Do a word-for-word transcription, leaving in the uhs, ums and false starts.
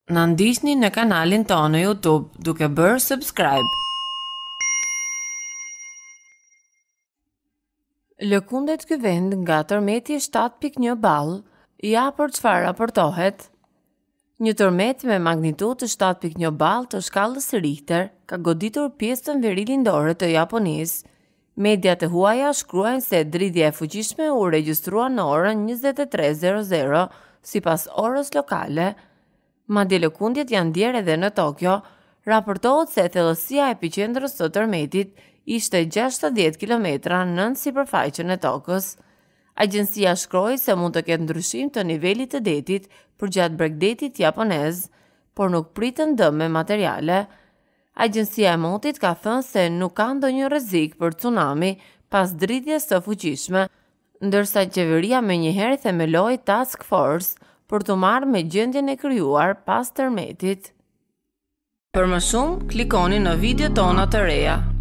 Na ndiqni në kanalin tonë në YouTube duke bërë subscribe. Lëkundet ky vend nga tërmeti shtat pikë një ballë, ja për çfarë raportohet. Një tërmet me magnitudë të shtat pikë një ballë të shkallës Richter ka goditur pjesën verilindore të Japonisë. Mediat e huaja shkruajnë se dridhja e fuqishme u regjistrua në orën njëzet e tre e zero zero sipas orës lokale. Madje lëkundjet janë ndjerë edhe në Tokyo. Raportohet se thellësia e epiqendrës së tërmetit ishte gjashtëdhjetë kilometra nën sipërfaqen e tokës. Agjencia shkroi se mund të ketë ndryshim të nivelit të detit përgjatë Bregdetit japonez, por nuk pritën dëme materiale. Agjencia e motit ka thënë se nuk ka ndonjë rrezik për tsunami pas dridhjes së fuqishme, ndërsa qeveria menjëherë themeloi task force për të marrë me gjendjen e krijuar pas tërmetit. Për më shumë, klikoni në video tona të reja.